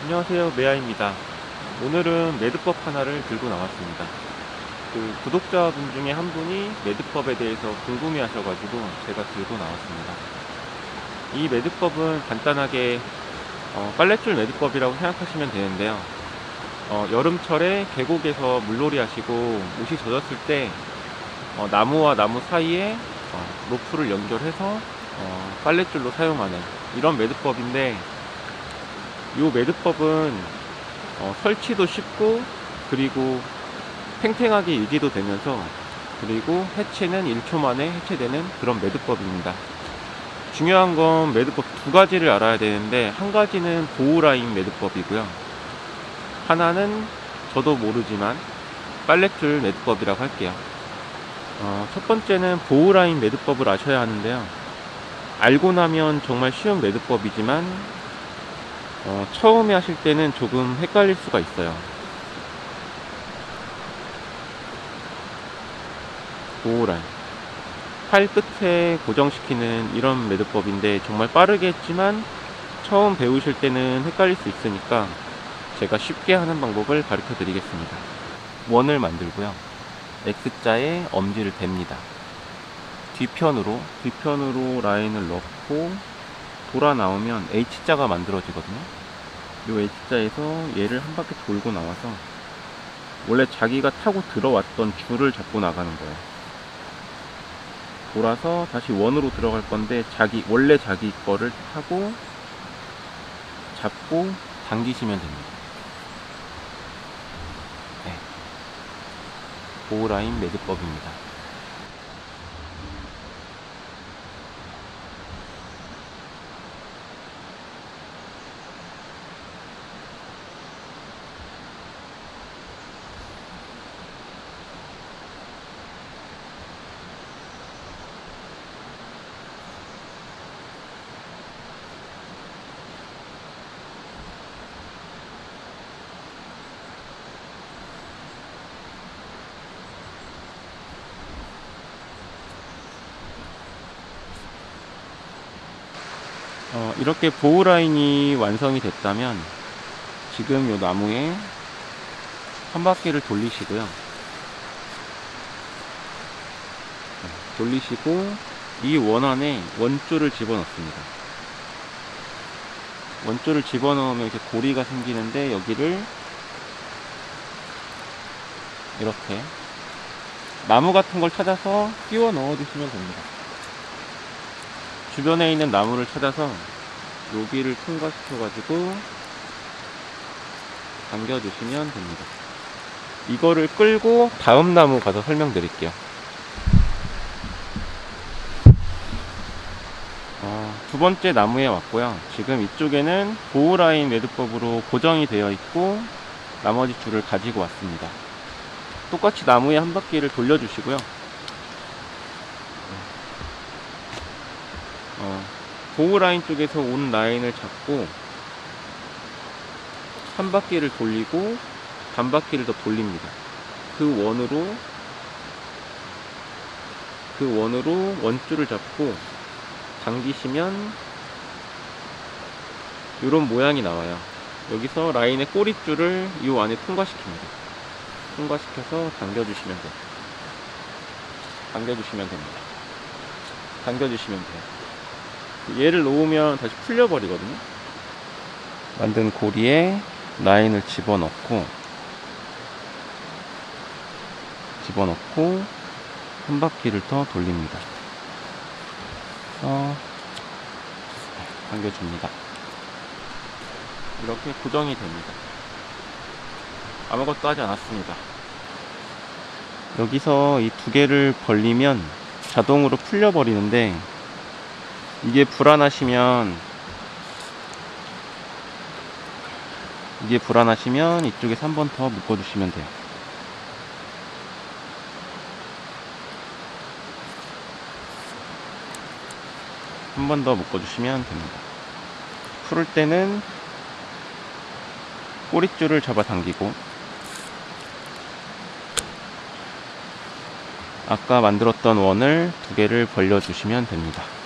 안녕하세요, 메아입니다. 오늘은 매듭법 하나를 들고 나왔습니다. 구독자분 중에 한 분이 매듭법에 대해서 궁금해 하셔가지고 제가 들고 나왔습니다. 이 매듭법은 간단하게 빨랫줄 매듭법이라고 생각하시면 되는데요. 여름철에 계곡에서 물놀이 하시고 옷이 젖었을 때 나무와 나무 사이에 로프를 연결해서 빨랫줄로 사용하는 이런 매듭법인데, 이 매듭법은 설치도 쉽고, 그리고 팽팽하게 유지도 되면서, 그리고 해체는 1초 만에 해체되는 그런 매듭법입니다. 중요한 건 매듭법 두 가지를 알아야 되는데, 한 가지는 보호라인 매듭법이고요, 하나는 저도 모르지만 빨랫줄 매듭법이라고 할게요. 첫 번째는 보호라인 매듭법을 아셔야 하는데요, 알고 나면 정말 쉬운 매듭법이지만 처음에 하실 때는 조금 헷갈릴 수가 있어요. 보호라인, 팔 끝에 고정시키는 이런 매듭법인데, 정말 빠르게 했지만 처음 배우실 때는 헷갈릴 수 있으니까 제가 쉽게 하는 방법을 가르쳐 드리겠습니다. 원을 만들고요, X자에 엄지를 댑니다. 뒤편으로 라인을 넣고 돌아 나오면 H자가 만들어지거든요. 이 H자에서 얘를 한 바퀴 돌고 나와서 원래 자기가 타고 들어왔던 줄을 잡고 나가는 거예요. 돌아서 다시 원으로 들어갈 건데, 원래 자기 거를 타고 잡고 당기시면 됩니다. 네. 보호라인 매듭법입니다. 이렇게 보호라인이 완성이 됐다면, 지금 이 나무에 한 바퀴를 돌리시고요, 이 원 안에 원줄을 집어넣습니다. 원줄을 집어넣으면 이렇게 고리가 생기는데, 여기를 이렇게 나무 같은 걸 찾아서 끼워 넣어 주시면 됩니다. 주변에 있는 나무를 찾아서 여기를 통과시켜 가지고 당겨 주시면 됩니다. 이거를 끌고 다음 나무 가서 설명드릴게요. 두 번째 나무에 왔고요. 지금 이쪽에는 보호라인 매듭법으로 고정이 되어 있고, 나머지 줄을 가지고 왔습니다. 똑같이 나무에 한 바퀴를 돌려주시고요, 보호라인 쪽에서 온 라인을 잡고 한 바퀴를 돌리고 반 바퀴를 더 돌립니다. 그 원으로 원줄을 잡고 당기시면 이런 모양이 나와요. 여기서 라인의 꼬리줄을 이 안에 통과시킵니다. 통과시켜서 당겨주시면 돼요. 당겨주시면 돼요. 얘를 놓으면 다시 풀려버리거든요. 만든 고리에 라인을 집어넣고 한 바퀴를 더 돌립니다. 당겨줍니다. 이렇게 고정이 됩니다. 아무것도 하지 않았습니다. 여기서 이 두 개를 벌리면 자동으로 풀려버리는데, 이게 불안하시면 이쪽에서 한 번 더 묶어주시면 돼요. 한 번 더 묶어주시면 됩니다. 풀을 때는 꼬릿줄을 잡아 당기고, 아까 만들었던 원을 두 개를 벌려주시면 됩니다.